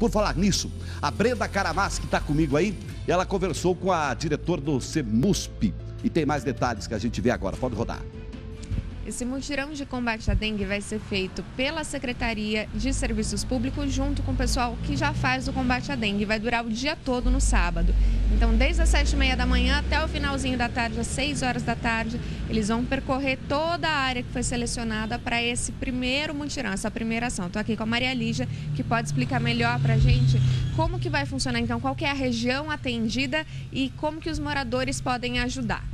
Por falar nisso, a Brenda Caramaschi está comigo aí, e ela conversou com a diretora do CEMUSP. E tem mais detalhes que a gente vê agora. Pode rodar. Esse mutirão de combate à dengue vai ser feito pela Secretaria de Serviços Públicos junto com o pessoal que já faz o combate à dengue. Vai durar o dia todo no sábado. Então, desde as 7h30 da manhã até o finalzinho da tarde, às 6 horas da tarde, eles vão percorrer toda a área que foi selecionada para esse primeiro mutirão, essa primeira ação. Estou aqui com a Maria Lígia, que pode explicar melhor para a gente como que vai funcionar, então, qual que é a região atendida e como que os moradores podem ajudar.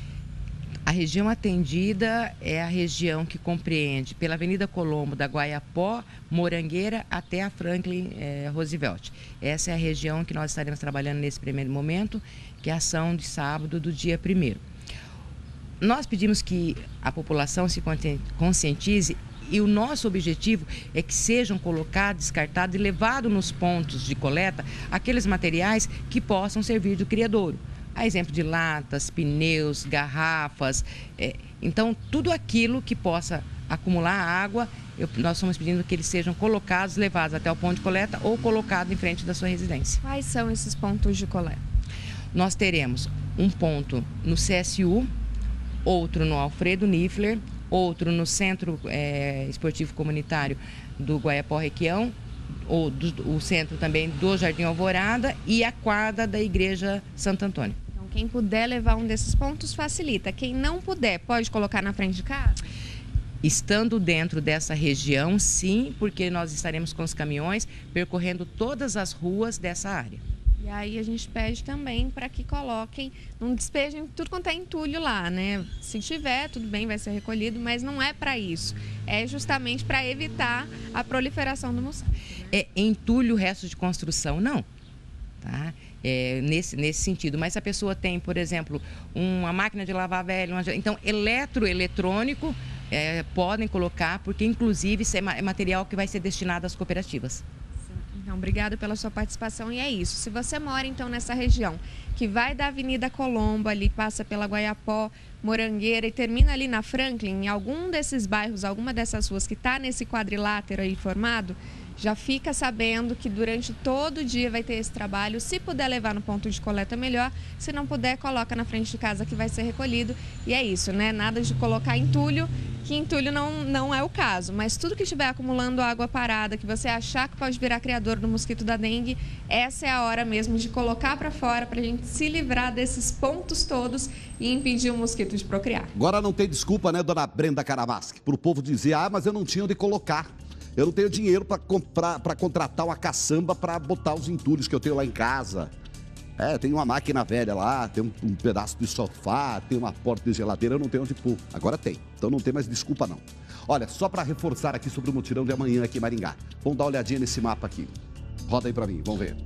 A região atendida é a região que compreende pela Avenida Colombo, da Guaiapó, Morangueira até a Franklin Roosevelt. Essa é a região que nós estaremos trabalhando nesse primeiro momento, que é a ação de sábado do dia 1º. Nós pedimos que a população se conscientize e o nosso objetivo é que sejam colocados, descartados e levados nos pontos de coleta aqueles materiais que possam servir de criadouro. A exemplo de latas, pneus, garrafas, então tudo aquilo que possa acumular água, nós estamos pedindo que eles sejam colocados, levados até o ponto de coleta ou colocados em frente da sua residência. Quais são esses pontos de coleta? Nós teremos um ponto no CSU, outro no Alfredo Niffler, outro no Centro Esportivo Comunitário do Guaiapó Requião, o centro também do Jardim Alvorada e a quadra da Igreja Santo Antônio. Então, quem puder levar um desses pontos facilita. Quem não puder, pode colocar na frente de casa? Estando dentro dessa região, sim, porque nós estaremos com os caminhões percorrendo todas as ruas dessa área. E aí a gente pede também para que coloquem, não despejem tudo quanto é entulho lá, né? Se tiver, tudo bem, vai ser recolhido, mas não é para isso. É justamente para evitar a proliferação do mosquito. É entulho, resto de construção, não. Tá? Nesse sentido. Mas se a pessoa tem, por exemplo, uma máquina de lavar velha, então eletrônico, podem colocar, porque inclusive isso é material que vai ser destinado às cooperativas. Então, obrigado pela sua participação e é isso. Se você mora então nessa região, que vai da Avenida Colombo, ali passa pela Guaiapó, Morangueira e termina ali na Franklin, em algum desses bairros, alguma dessas ruas que está nesse quadrilátero aí formado, já fica sabendo que durante todo o dia vai ter esse trabalho. Se puder levar no ponto de coleta, melhor. Se não puder, coloca na frente de casa que vai ser recolhido. E é isso, né? Nada de colocar entulho, que entulho não é o caso. Mas tudo que estiver acumulando água parada, que você achar que pode virar criador do mosquito da dengue, essa é a hora mesmo de colocar para fora, para a gente se livrar desses pontos todos e impedir o mosquito de procriar. Agora não tem desculpa, né, dona Brenda Caramaschi, para o povo dizer, mas eu não tinha onde colocar. Eu não tenho dinheiro para contratar uma caçamba para botar os entulhos que eu tenho lá em casa. Tem uma máquina velha lá, tem um pedaço de sofá, tem uma porta de geladeira, eu não tenho onde pôr. Agora tem, então não tem mais desculpa não. Olha, só para reforçar aqui sobre o mutirão de amanhã aqui em Maringá. Vamos dar uma olhadinha nesse mapa aqui. Roda aí para mim, vamos ver.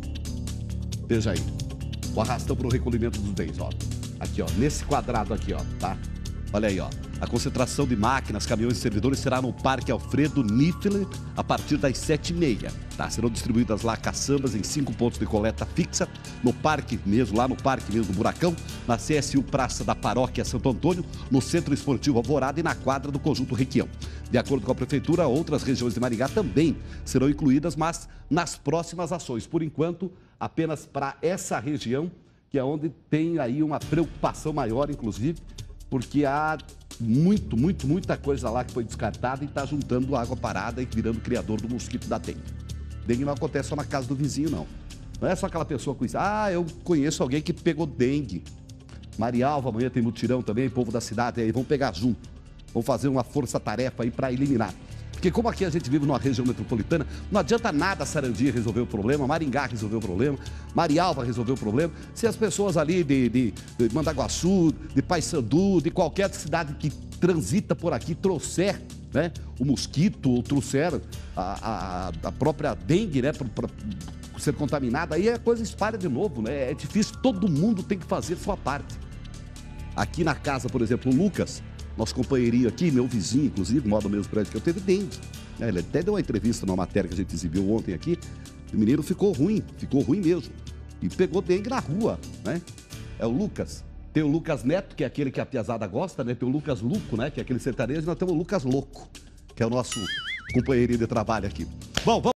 Veja aí, o arrastão para o recolhimento dos bens, ó. Aqui, ó, nesse quadrado aqui, ó, tá? Olha aí, ó. A concentração de máquinas, caminhões e servidores será no Parque Alfredo Niffler a partir das 7h30. Tá? Serão distribuídas lá caçambas em 5 pontos de coleta fixa, no parque mesmo, lá no parque mesmo do Buracão, na CSU Praça da Paróquia Santo Antônio, no Centro Esportivo Alvorada e na quadra do Conjunto Requião. De acordo com a Prefeitura, outras regiões de Maringá também serão incluídas, mas nas próximas ações. Por enquanto, apenas para essa região, que é onde tem aí uma preocupação maior, inclusive, porque há muita coisa lá que foi descartada e está juntando água parada e virando criador do mosquito da dengue. Dengue não acontece só na casa do vizinho, não. Não é só aquela pessoa que diz, eu conheço alguém que pegou dengue. Marialva, amanhã tem mutirão também, povo da cidade, aí vão pegar junto. Vão fazer uma força-tarefa aí para eliminar. Porque como aqui a gente vive numa região metropolitana, não adianta nada Sarandi resolver o problema, Maringá resolver o problema, Marialva resolver o problema, se as pessoas ali de Mandaguaçu, de Paissandu, de qualquer cidade que transita por aqui trouxer, né, o mosquito, ou trouxer a própria dengue, né, para ser contaminada, aí a coisa espalha de novo, né? É difícil, todo mundo tem que fazer sua parte. Aqui na casa, por exemplo, o Lucas, nosso companheirinho aqui, meu vizinho, inclusive, mora no mesmo prédio que eu, teve dengue. Ele até deu uma entrevista numa matéria que a gente exibiu ontem aqui. O menino ficou ruim mesmo. E pegou dengue na rua, né? É o Lucas. Tem o Lucas Neto, que é aquele que a piazada gosta, né? Tem o Lucas Luco, né? Que é aquele sertanejo. E nós temos o Lucas Louco, que é o nosso companheirinho de trabalho aqui. Bom, vamos.